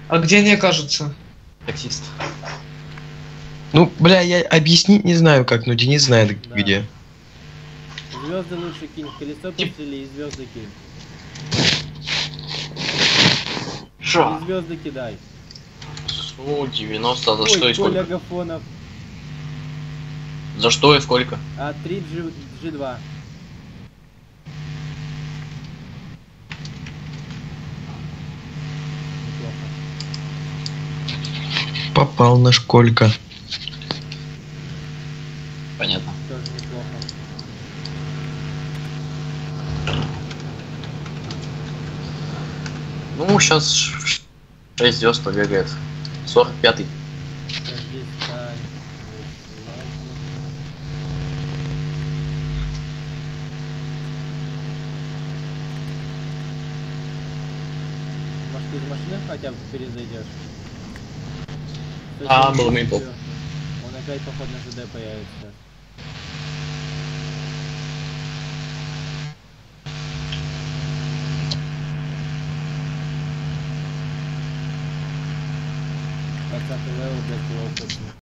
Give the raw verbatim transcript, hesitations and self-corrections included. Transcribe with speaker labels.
Speaker 1: А где они окажутся?
Speaker 2: Таксист.
Speaker 3: Ну, бля, я объяснить не знаю как, но Денис знает
Speaker 4: Да.
Speaker 3: где.
Speaker 4: Звезды лучше кинь, в колесо пострели и звезды кинь. И
Speaker 2: Шо?
Speaker 4: звезды кидай.
Speaker 2: Су девяносто, за
Speaker 4: Ой,
Speaker 2: что и
Speaker 4: Коля
Speaker 2: сколько?
Speaker 4: Агафонов.
Speaker 2: За что и сколько?
Speaker 4: А три джи два. Неплохо.
Speaker 3: Попал на школька.
Speaker 2: Понятно.
Speaker 4: Тоже неплохо.
Speaker 2: Ну, сейчас шесть звезд побегает. сорок пятый.
Speaker 4: Сейчас здесь стань. Может, ты из машины хотя бы перезайдешь?
Speaker 2: А, был мейнпоп.
Speaker 4: Он опять, походу, на ЖД появится. двадцатый левел, блядь, его опытный.